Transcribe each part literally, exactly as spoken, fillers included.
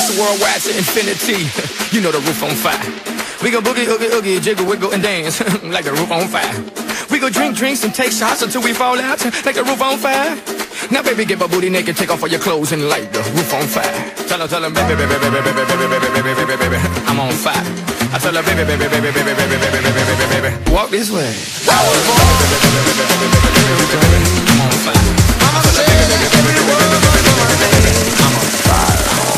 This worldwide to infinity. You know the roof on fire. We go boogie, oogie, oogie, jiggle, wiggle, and dance like the roof on fire. We go drink drinks and take shots until we fall out like the roof on fire. Now baby, get my booty naked, take off all your clothes and light the roof on fire. Tell her, tell her, baby, baby, baby, baby, baby, baby, baby, baby, baby, I'm on fire. I tell her, baby, baby, baby, baby, baby, baby, baby, baby, baby, walk this way. I was born. I'm on fire. I'm on fire. I'm on fire.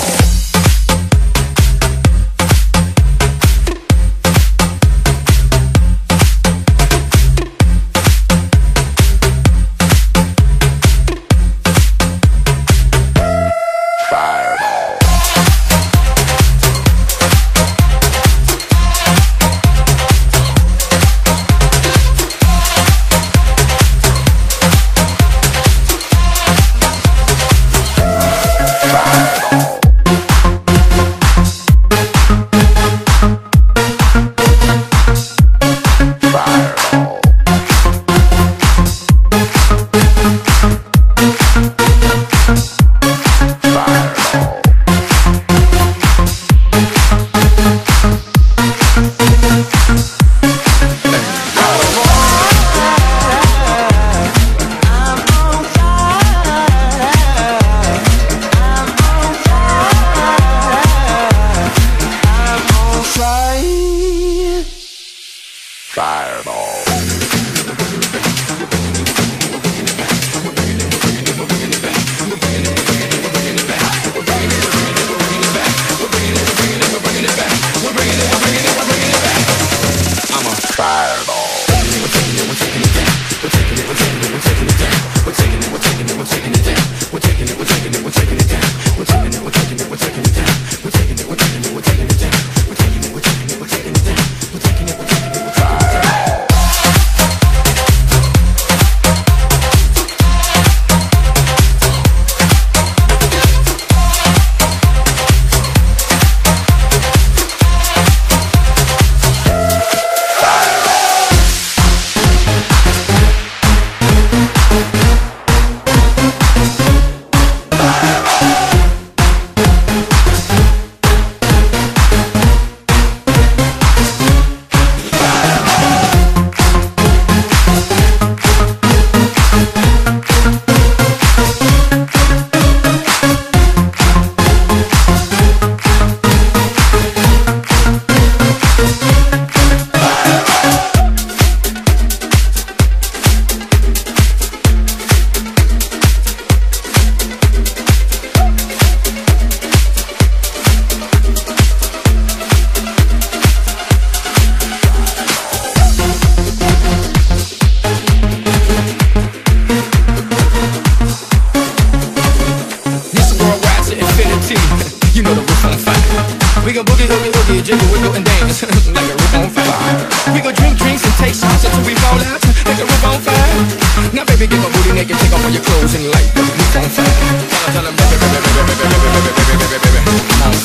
You know the roof on fire. We go boogie, oogie, oogie, jiggle, wiggle, and dance like the roof on fire. We go drink drinks and take shots until we fall out like the roof on fire. Now baby, get my booty naked, take off all your clothes and light the roof on fire. Tell her, tell her, baby, baby, baby, baby, baby, baby, baby, baby, baby, I'm on